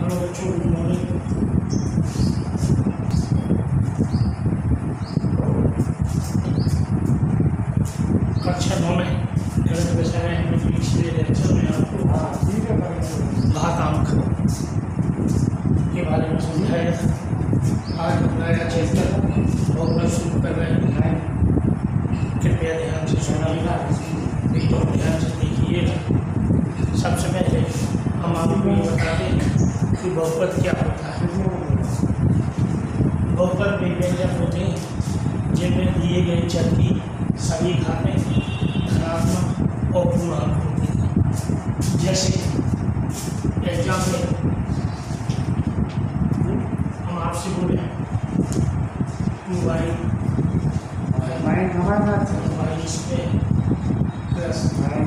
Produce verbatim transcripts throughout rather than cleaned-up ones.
Hello बच्चों, good morning. कक्षा नौ में गणित विषय में हमने पिछले लेक्चर में आपको घातांक के बारे में समझाया था। आज हम नया चैप्टर बहुत शुरू कर रहे हैं। कृपया ध्यान से सुनिएगा, एकदम ध्यान से देखिएगा। सबसे पहले हम आपको ये बता दें कि बहुपद क्या होता है। बहुपद वे व्यंजक होते हैं जिनमें दिए गए चर की सभी घातें धनात्मक और पूर्णांक होती हैं। जैसे एग्जाम में हम आपसे बोले टू बाई बाईस पे प्लस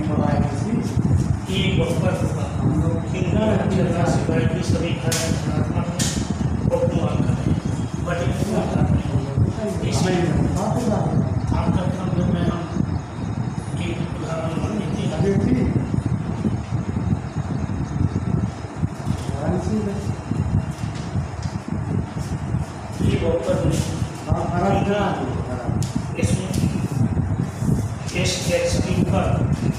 एक बहुपद होगा राशि वर्ग की सभी घातें धनात्मक और पूर्णांक है। बटे इसमें आपका क्रम में हम एक उदाहरण लेते हैं। ये बहुपद में इसमें एस एक्स की ऊपर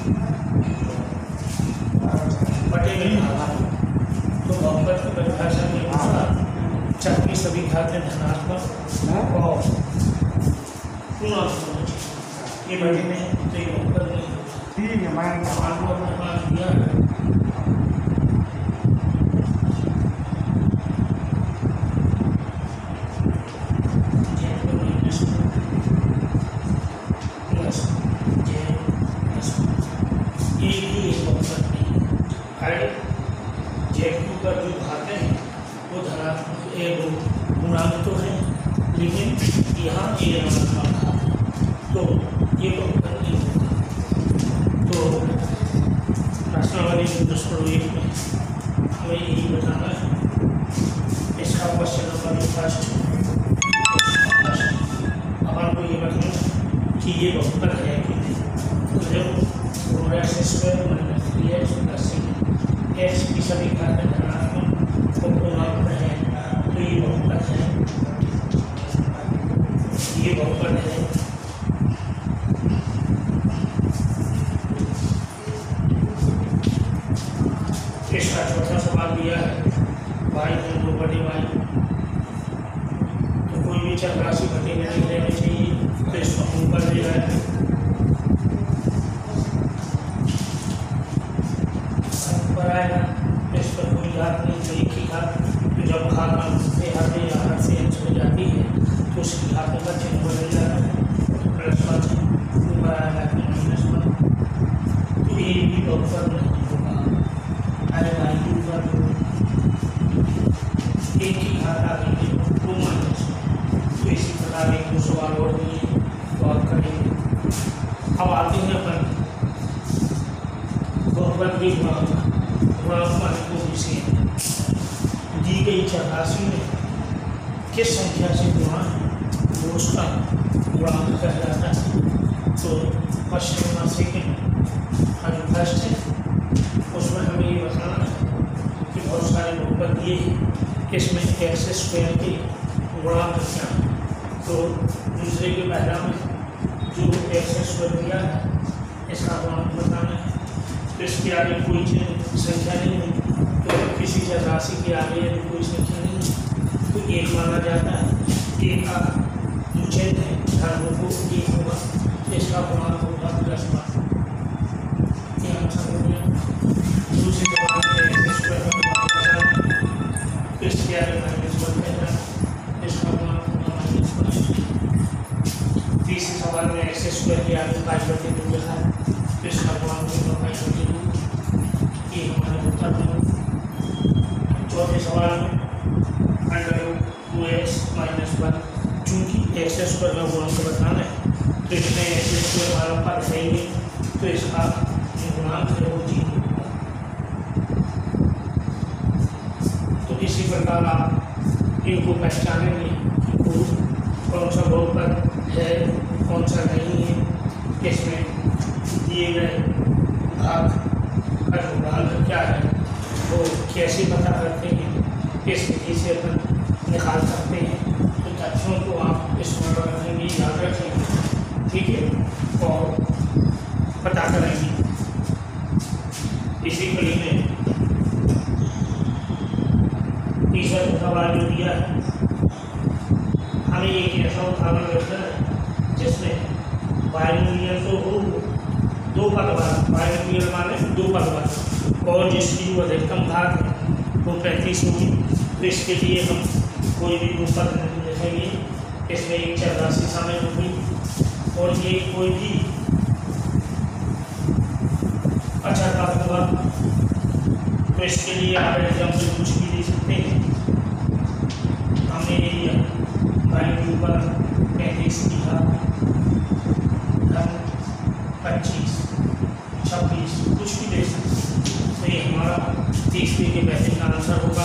बटे में तो बहुपद की परिभाषा के अनुसार चर की सभी घातें धनात्मक और पूर्णांक होना चाहिए। ये बटे में तो ये बहुपद नहीं ठीक है। मैं आपको अपने पास दिया है पर जो घातें हैं वो धनात्मक एक गुणांक तो है, लेकिन यहाँ ये ऋणात्मक घात है तो ये बहुपद नहीं होगा। तो प्रश्नावली दुष्कर एक में हमें यही बताना है। इसका क्वेश्चन नंबर फर्स्ट अब आपको ये बताना कि ये बहुपद है कि नहीं। तो जब x square minus three x plus x की सभी घातें धनात्मक और पूर्णांक है तो ये बहुपद है। ये बहुपद है। इसका चौथा सवाल दिया है वाई है दो बटे वाई, तो कोई भी चर राशि घटे में नहीं रहनी चाहिए तो इसको हम ऊपर ले जाए आएगा। इस पर कोई घात नहीं तो एक ही घात, तो जब घात से हटे या हट से अंश हो जाती है तो उसकी घातों का चिन्ह बदल जाता है। प्लस वन ऊपर आएगा कि माइनस वन, तो ये भी बहुपद नहीं होगा। अरे भाई के ऊपर एक ही घात आ गई है टू माइनस वन, तो इसी प्रकार एक दो सवाल और दिए तो आप करेंगे। अब आते हैं अपन बहुपद की गुणांक को विषय दी गई चर राशि में किस संख्या से गुणा है वो उसका गुणांक कहा जाता है। तो क्वेश्चन नंबर सेकेंड और जो फर्स्ट है उसमें हमें ये बताना है कि बहुत सारे बहुपद दिए हैं, इसमें एक्स स्क्वायर के गुणांक क्या है। तो दूसरे के पहला में जो एक्स स्क्वायर दिया है इसका गुणांक बताना है। तो इसके आगे कोई संख्या नहीं है, तो किसी चर राशि के आगे यदि कोई संख्या नहीं है तो एक माना जाता है। एक का जो चिन्ह है धर्म को एक होगा, इसका गुणांक होगा प्लस वन। ये आंसर हो गया। दूसरे सवाल में एक्स स्क्वायर का गुणांक बताना, तो इसके आगे माइनस वन है, इसका गुणांक होगा माइनस वन। तीसरे सवाल में एक्स स्क्वायर के आगे पाँच बटे दो लिखा है, तो इसका गुणांक होगा पाँच बटे दो। ये हमारा उत्तर है। चौथे सवाल में under two x minus one, चूँकि एक्स स्क्वायर का गुणांक बताना है तो इसमें एक्स स्क्वायर हमारा पद है ही नहीं, तो इसका जो गुणांक है वो जीरो होगा। तो इसी प्रकार आप इनको पहचानेंगे कि कौन सा बहुपद है कौन सा नहीं है। इसमें दिए गए घात का गुणांक क्या है वो कैसे पता करते हैं किस विधि से अपन निकाल सकते हैं। तो तथ्यों को आप स्मरण रखेंगे, याद रखेंगे, ठीक है, और पता करेंगे। इसी कड़ी में तीसरा सवाल जो दिया है, हमें एक ऐसा उदाहरण रखना है जिसमें बाइनोमियल तो हो दो पद वाला, बाइनोमियल माने दो पद वाला, और जिसकी जो अधिकतम घात है वो पैंतीस होगी। तो इसके लिए हम कोई भी दो पद नहीं लिखेंगे, इसमें एक चौरासी शामिल होगी और ये कोई भी अच्छा पद होगा। तो इसके लिए आप एग्जाम्पल कुछ भी दे सकते हैं। हमने ये लिया बाइनोमियल पर पैंतीस लिखा, पच्चीस, छब्बीस, कुछ भी दे सकते हैं। तो ये हमारा तीसरे के पैसे का आंसर होगा।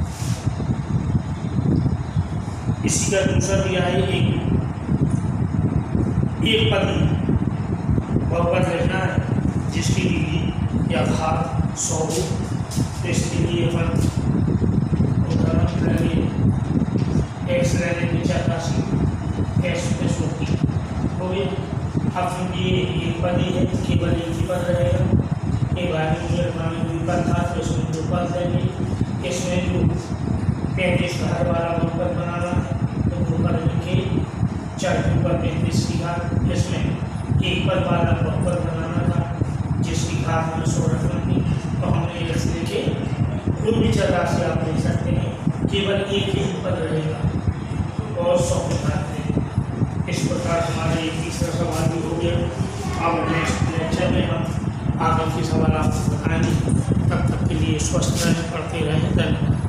इसी का दूसरा दिया है एक एक पद बहुपद लिखना है जिसकी डिग्री या घात सौ हो। तो इसके लिए अपन उदाहरण करेंगे, एक्स रहने की चौरासी, एक्स प्लस होगी हो गया। अब हम ये एक पद ही है, केवल एक ही पद रहेगा। एक बाइनोमियल माने दो पद था तो इसमें दो पद देंगे। इसमें जो पैंतीस का हर वाला बहुपद बनाना है तो दो पद लिखे, चार के ऊपर पैंतीस की घात। इसमें एक पद वाला बहुपद बनाना था जिसकी घात में सौ रखना थी, तो हमने ऐसे लिखे। कोई भी चौरासी आप देख सकते हैं, केवल एक ही पद रहेगा और सौ की घात देंगे। इस प्रकार हमारा एक तीसरा सवाल भी हो गया। अब नेक्स्ट लेक्चर में हम आगे के सवाल आपको बताएंगे। तब तक के लिए स्वस्थ रहें, पढ़ते रहें। धन्यवाद।